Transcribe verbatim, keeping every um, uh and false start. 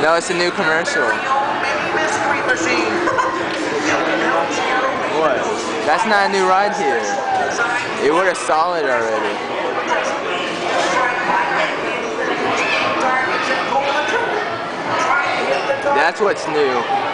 No, it's a new commercial. What? That's not a new ride here. It would have saw it already. That's what's new.